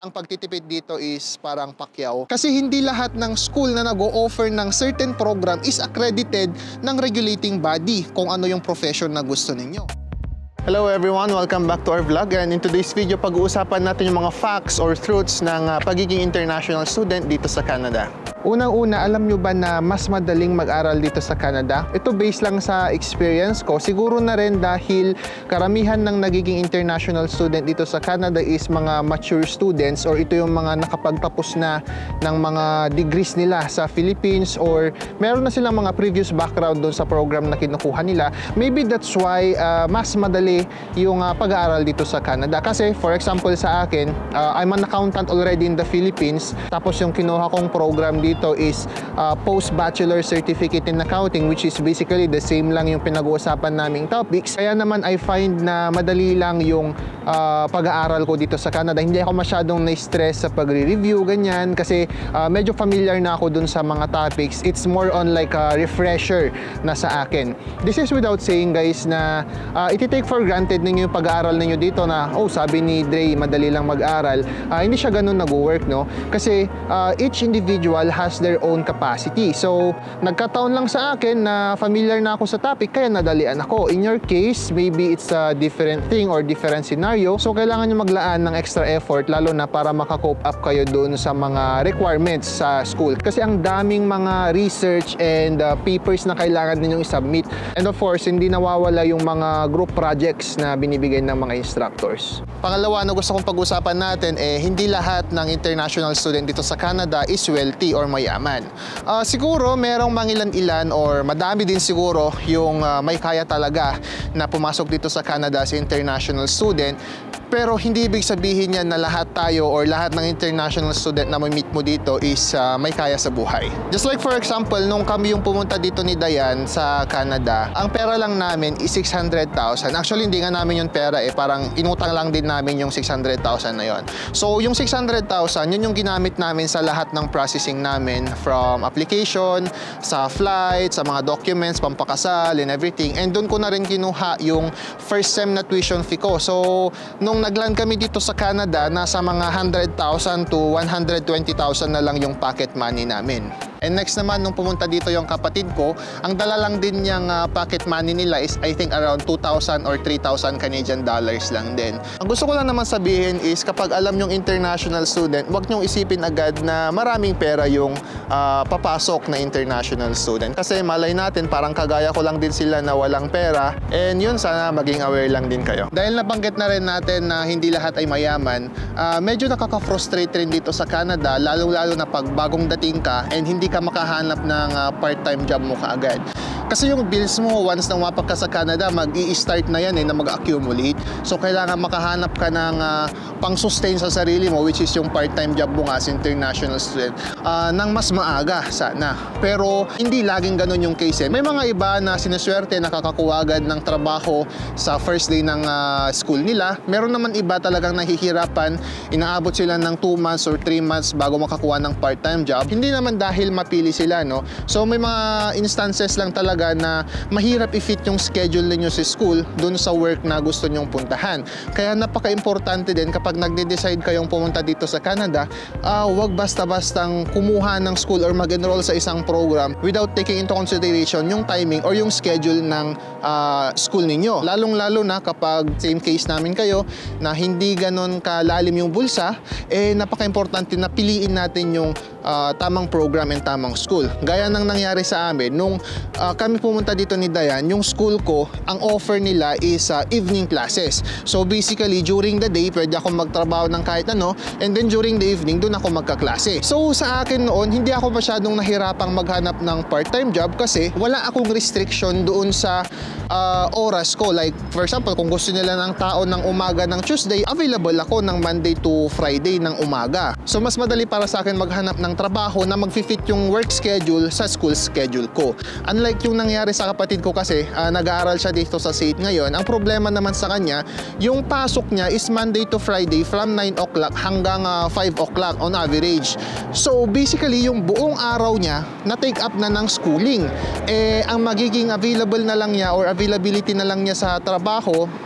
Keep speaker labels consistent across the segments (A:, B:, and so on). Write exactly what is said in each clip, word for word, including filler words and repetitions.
A: Ang pagtitipid dito is parang pakyaw. Kasi hindi lahat ng school na nag-o-offer ng certain program is accredited ng regulating body kung ano yung profession na gusto ninyo. Hello everyone! Welcome back to our vlog, and in today's video pag-uusapan natin yung mga facts or truths ng uh, pagiging international student dito sa Canada. Unang-una, alam nyo ba na mas madaling mag-aral dito sa Canada? Ito based lang sa experience ko. Siguro na rin dahil karamihan ng nagiging international student dito sa Canada is mga mature students, or ito yung mga nakapagtapos na ng mga degrees nila sa Philippines, or meron na silang mga previous background doon sa program na kinukuha nila. Maybe that's why uh, mas madali yung uh, pag-aaral dito sa Canada. Kasi for example sa akin, uh, I'm an accountant already in the Philippines, tapos yung kinuha kong program dito Ito is uh, post-bachelor certificate in accounting, which is basically the same lang yung pinag-uusapan naming topics. Kaya naman I find na madali lang yung uh, pag-aaral ko dito sa Canada. Hindi ako masyadong na-stress sa pagre-review, ganyan, kasi uh, medyo familiar na ako dun sa mga topics. It's more on like a refresher na sa akin. This is without saying, guys, na uh, iti-take for granted ninyo yung pag-aaral ninyo dito na, oh, sabi ni Dre, madali lang mag-aral. Uh, hindi siya ganun nag-work, no? Kasi uh, each individual has has their own capacity. So, nagkataon lang sa akin na familiar na ako sa topic, kaya nadalian ako. In your case, maybe it's a different thing or different scenario. So, kailangan nyo maglaan ng extra effort, lalo na para makakope up kayo dun sa mga requirements sa school. Kasi ang daming mga research and uh, papers na kailangan ninyong i-submit. And of course, hindi nawawala yung mga group projects na binibigay ng mga instructors. Pangalawa na gusto kong pag-usapan natin, eh, hindi lahat ng international student dito sa Canada is wealthy or mayaman. Uh, siguro merong mangilan-ilan or madami din siguro yung uh, may kaya talaga na pumasok dito sa Canada as international student, pero hindi ibig sabihin yan na lahat tayo or lahat ng international student na ma-meet mo dito is uh, may kaya sa buhay. Just like for example, nung kami yung pumunta dito ni Dayan sa Canada, ang pera lang namin is six hundred thousand. Actually, hindi nga namin yung pera eh, parang inutang lang din namin yung six hundred thousand na yon. So, yung six hundred thousand, yun yung ginamit namin sa lahat ng processing namin, from application, sa flight, sa mga documents, pampakasal, and everything. And doon ko na rin kinuha yung first sem na tuition fee ko. So, nung nagland kami dito sa Canada, nasa mga one hundred thousand to one hundred twenty thousand na lang yung pocket money namin. And next naman, nung pumunta dito yung kapatid ko, ang dala lang din niyang uh, pocket money nila is I think around two thousand or three thousand Canadian dollars lang din. Ang gusto ko lang naman sabihin is kapag alam yung international student, huwag niyong isipin agad na maraming pera yung uh, papasok na international student. Kasi malay natin, parang kagaya ko lang din sila na walang pera. And yun, sana maging aware lang din kayo. Dahil nabanggit na rin natin na hindi lahat ay mayaman, uh, medyo nakaka-frustrate rin dito sa Canada, lalo-lalo na pag bagong dating ka and hindi ka makahanap ng uh, part-time job mo kaagad. Kasi yung bills mo, once na mapak ka sa Canada, mag-i-start na yan eh, na mag-accumulate. So, kailangan makahanap ka ng uh, pang-sustain sa sarili mo, which is yung part-time job mo nga as international student, uh, nang mas maaga sana. Pero, hindi laging ganun yung case eh. May mga iba na sinuswerte, nakakakuha agad ng trabaho sa first day ng uh, school nila. Meron naman iba talagang nahihirapan, inaabot sila ng two months or three months bago makakuha ng part-time job. Hindi naman dahil mapili sila, no? So, may mga instances lang talaga na mahirap i-fit yung schedule ninyo sa school dun sa work na gusto nyong puntahan. Kaya napaka-importante din kapag nagde-decide kayong pumunta dito sa Canada, uh, wag basta-bastang kumuha ng school or mag-enroll sa isang program without taking into consideration yung timing or yung schedule ng uh, school ninyo. Lalong-lalo na kapag same case namin kayo na hindi ganon kalalim yung bulsa, eh napaka-importante na piliin natin yung uh, tamang program and tamang school. Gaya ng nangyari sa amin, nung uh, kami pumunta dito ni Dayan, yung school ko, ang offer nila is uh, evening classes. So basically, during the day, pwede ako magtrabaho ng kahit ano, and then during the evening, doon ako magkaklase. So sa akin noon, hindi ako masyadong nahirapang maghanap ng part-time job kasi wala akong restriction doon sa uh, oras ko. Like, for example, kung gusto nila ng tao ng umaga ng Tuesday, available ako ng Monday to Friday ng umaga. So mas madali para sa akin maghanap ng trabaho na mag-fit yung work schedule sa school schedule ko. Unlike yung nangyari sa kapatid ko kasi, uh, nag-aaral siya dito sa S A T ngayon. Ang problema naman sa kanya, yung pasok niya is Monday to Friday from nine o'clock hanggang uh, five o'clock on average. So basically, yung buong araw niya na-take up na ng schooling. Eh, ang magiging available na lang niya or availability na lang niya sa trabaho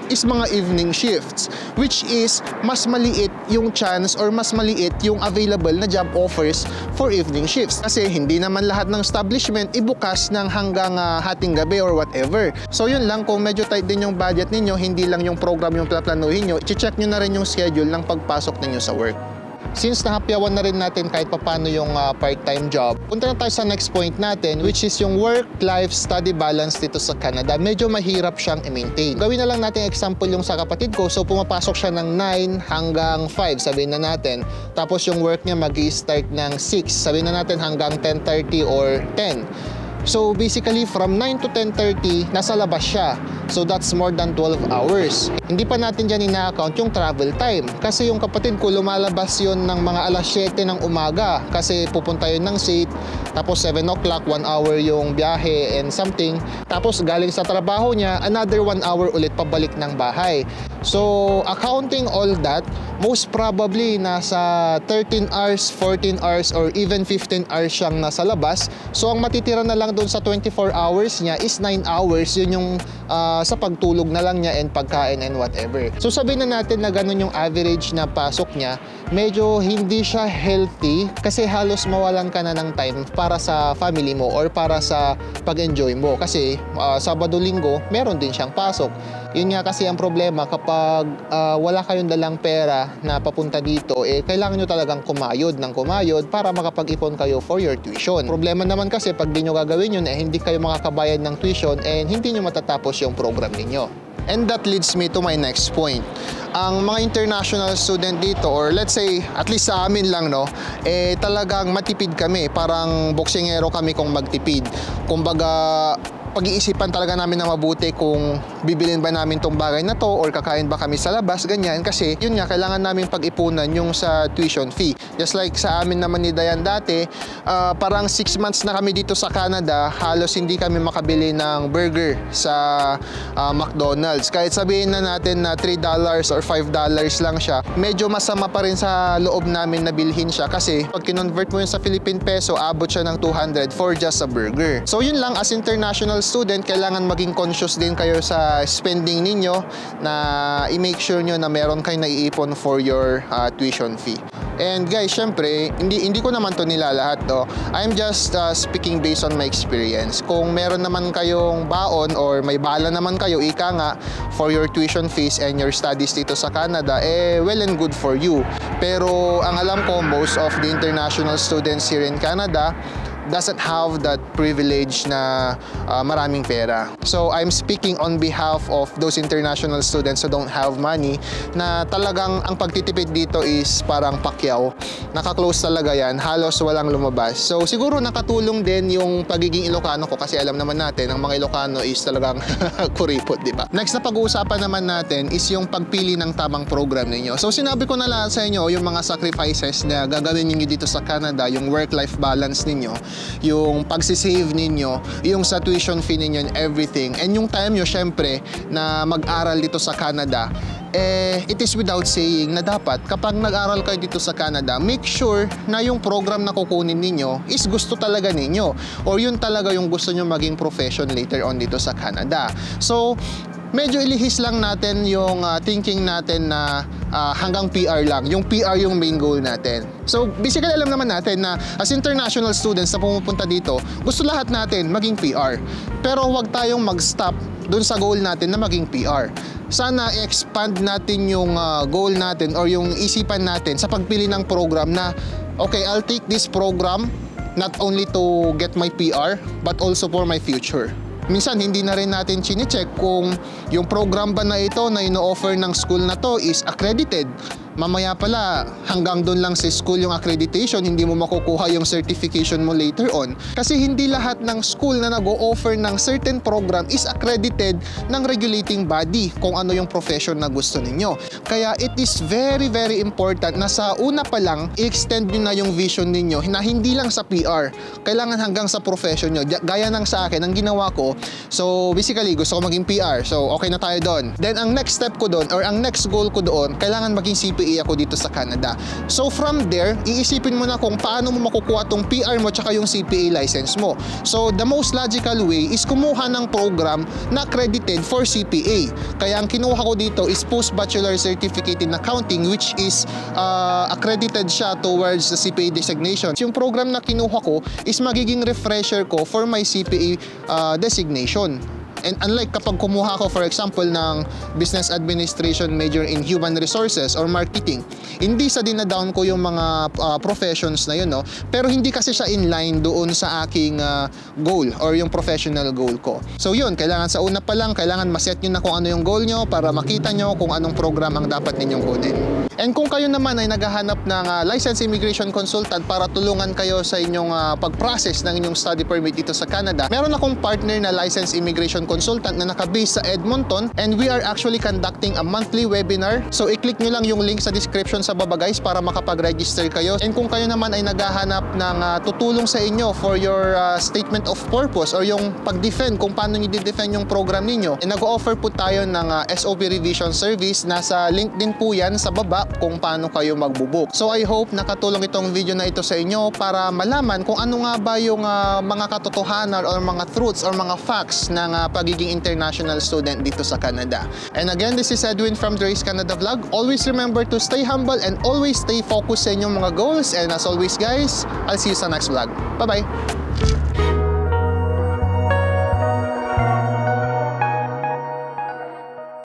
A: is mga evening shifts, which is mas maliit yung chance or mas maliit yung available na job offers for evening shifts. Kasi hindi naman lahat ng establishment ibukas ng hanggang uh, hating gabi or whatever. So yun lang, kung medyo tight din yung budget ninyo, hindi lang yung program yung plaplanuhin nyo, i-check nyo na rin yung schedule ng pagpasok ninyo sa work. Since nahapyawan na rin natin kahit papano yung uh, part-time job, punta na tayo sa next point natin, which is yung work-life-study balance dito sa Canada. Medyo mahirap siyang i-maintain. Gawin na lang natin example yung sa kapatid ko. So pumapasok siya ng nine hanggang five, sabihin na natin. Tapos yung work niya mag-i-start ng six, sabihin na natin hanggang ten thirty or ten. So basically from nine to ten thirty, nasa labas siya. So that's more than twelve hours. Hindi pa natin dyan ina-account yung travel time. Kasi yung kapatid ko, lumalabas yun ng mga alas siyete ng umaga. Kasi pupunta yun ng S A T. Tapos seven o'clock, one hour yung biyahe and something. Tapos galing sa trabaho niya, another one hour ulit pabalik ng bahay. So accounting all that, most probably nasa thirteen hours, fourteen hours, or even fifteen hours siyang nasa labas. So ang matitira na lang doon sa twenty-four hours niya is nine hours. Yun yung uh, sa pagtulog na lang niya and pagkain and whatever. So sabihin na natin na ganun yung average na pasok niya, medyo hindi siya healthy kasi halos mawalan ka na ng time para sa family mo or para sa pag-enjoy mo. Kasi uh, Sabado-Linggo, meron din siyang pasok. Yun nga kasi ang problema, kapag uh, wala kayong dalang pera na papunta dito, eh kailangan nyo talagang kumayod ng kumayod para makapag-ipon kayo for your tuition. Problema naman kasi pag di nyo gagawin yun, eh hindi kayo makakabayad ng tuition and hindi nyo matatapos yung program ninyo. And that leads me to my next point. Ang mga international student dito, or let's say at least sa amin lang, no, eh talagang matipid kami, parang boksingero kami kung magtipid. Kumbaga pag-iisipan talaga namin na mabuti kung bibilin ba namin tong bagay na to or kakain ba kami sa labas, ganyan. Kasi yun nga, kailangan namin pag-ipunan yung sa tuition fee. Just like sa amin naman ni Dayan dati, uh, parang six months na kami dito sa Canada, halos hindi kami makabili ng burger sa uh, McDonald's. Kahit sabihin na natin na three dollars or five dollars lang siya, medyo masama pa rin sa loob namin na bilhin siya kasi pag kinonvert mo yun sa Philippine peso, abot siya ng two hundred for just a burger. So yun lang, as international student, kailangan maging conscious din kayo sa spending ninyo na i-make sure nyo na meron kayo naiipon for your uh, tuition fee. And guys, syempre, hindi, hindi ko naman to nilalahat to. I'm just uh, speaking based on my experience. Kung meron naman kayong baon or may bala naman kayo, ika nga, for your tuition fees and your studies dito sa Canada, eh well and good for you. Pero ang alam ko, most of the international students here in Canada doesn't have that privilege na uh, maraming pera. So I'm speaking on behalf of those international students who don't have money, na talagang ang pagtitipid dito is parang pakyaw. Naka-close talaga yan, halos walang lumabas. So siguro nakatulong din yung pagiging Ilocano ko kasi alam naman natin, ang mga Ilocano is talagang kuripot, di ba? Next na pag-uusapan naman natin is yung pagpili ng tamang program ninyo. So sinabi ko na lahat sa inyo yung mga sacrifices na gagawin niyo dito sa Canada, yung work-life balance ninyo, yung pagsisave ninyo, yung sa tuition fee ninyo and everything, and yung time nyo syempre na mag-aral dito sa Canada, eh it is without saying na dapat kapag nag-aral kayo dito sa Canada, make sure na yung program na kukunin ninyo is gusto talaga ninyo, or yun talaga yung gusto nyo maging profession later on dito sa Canada. So medyo ilihis lang natin yung uh, thinking natin na uh, hanggang P R lang. Yung P R yung main goal natin. So basically alam naman natin na as international students na pumupunta dito, gusto lahat natin maging P R. Pero huwag tayong mag-stop dun sa goal natin na maging P R. Sana i-expand natin yung uh, goal natin or yung isipan natin sa pagpili ng program na, okay, I'll take this program not only to get my P R but also for my future. Minsan hindi na rin natin chine-check kung yung program ba na ito na ino-offer ng school na to is accredited. Mamaya pala, hanggang doon lang sa school yung accreditation, hindi mo makukuha yung certification mo later on. Kasi hindi lahat ng school na nag-o-offer ng certain program is accredited ng regulating body kung ano yung profession na gusto ninyo. Kaya it is very very important na sa una pa lang, i-extend nyo na yung vision ninyo na hindi lang sa P R, kailangan hanggang sa profession nyo. Gaya ng sa akin, ang ginawa ko, so basically gusto ko maging P R, so okay na tayo doon. Then ang next step ko doon, or ang next goal ko doon, kailangan maging C P A A ako dito sa Canada. So from there, iisipin mo na kung paano mo makukuha tong P R mo tsaka yung C P A license mo. So the most logical way is kumuha ng program na accredited for C P A. Kaya ang kinuha ko dito is Post-Bachelor Certificate in Accounting, which is uh, accredited siya towards the C P A designation. Yung program na kinuha ko is magiging refresher ko for my C P A uh, designation. And unlike kapag kumuha ko for example ng Business Administration major in Human Resources or Marketing, hindi sa dinadown ko yung mga uh, professions na yun, no? Pero hindi kasi siya in line doon sa aking uh, goal or yung professional goal ko. So yun, kailangan sa una pa lang, kailangan maset nyo na kung ano yung goal nyo para makita nyo kung anong program ang dapat ninyong kunin. And kung kayo naman ay naghahanap ng uh, licensed immigration consultant para tulungan kayo sa inyong uh, pag-process ng inyong study permit dito sa Canada, meron akong partner na licensed immigration consultant na nakabase sa Edmonton, and we are actually conducting a monthly webinar. So i-click nyo lang yung link sa description sa baba guys para makapag-register kayo. And kung kayo naman ay naghahanap ng uh, tutulong sa inyo for your uh, statement of purpose or yung pag-defend kung paano nyo di-defend yung program ninyo, eh, nag-offer po tayo ng uh, S O P revision service. Nasa link din po yan sa baba kung paano kayo magbubuk. So I hope nakatulong itong video na ito sa inyo para malaman kung ano nga ba yung uh, mga katotohanan or mga truths or mga facts ng uh, pagiging international student dito sa Canada. And again, this is Edwin from Dre's Canada Vlog. Always remember to stay humble and always stay focused sa inyong mga goals. And as always guys, I'll see you sa next vlog. Bye-bye!